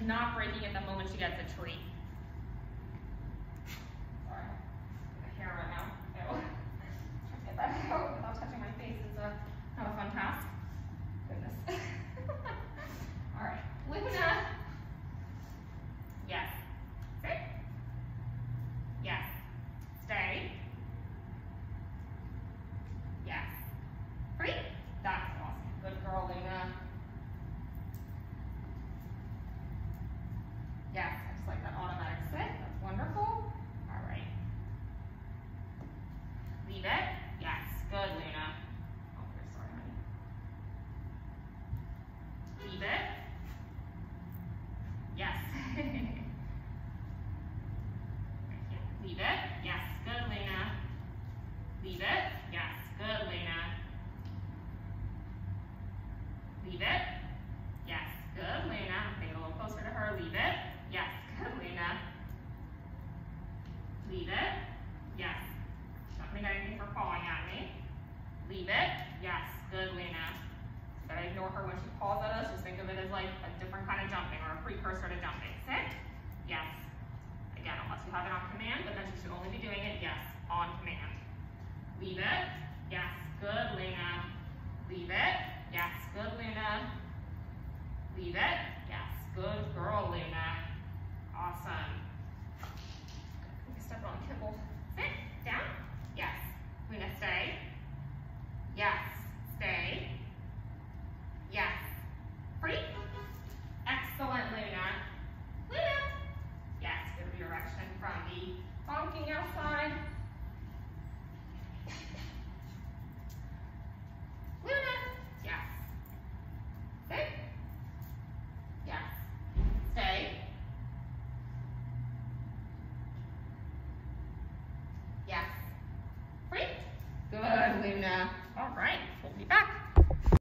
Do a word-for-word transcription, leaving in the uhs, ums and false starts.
not breaking it the moment she gets a treat. Sorry, the hair right now. Ew. Trying to get that out without touching my face is a, not a fun task. Goodness. All right, Luna. Yes. Sit. Yes. Stay. Yes. Free. That's awesome. Good girl, Luna. Yes, I just like that automatic sit. That's wonderful. All right. Leave it. Yes. Good, Luna. Oh, you're sorry, honey. Leave it. Yes. Leave it. Yes. Good, Luna. Leave it. Yes. Good, Luna. Leave it. Yes. Good, Luna. Bring it a little closer to her. Leave it. Yes. Good, Luna. Leave it. Yes. Don't think anything for pawing at me. Leave it. Yes. Good, Luna. Gotta ignore her when she paws at us. Just think of it as like a different kind of jumping or a precursor to jumping. Sit. Yes. Again, unless you have it on command, but then she should only be doing it, yes, on command. Leave it. Yes. Good, Luna. Leave it. Yes. Good, Luna. Leave it. Yes. Good girl, Luna. Awesome. Step on kibble.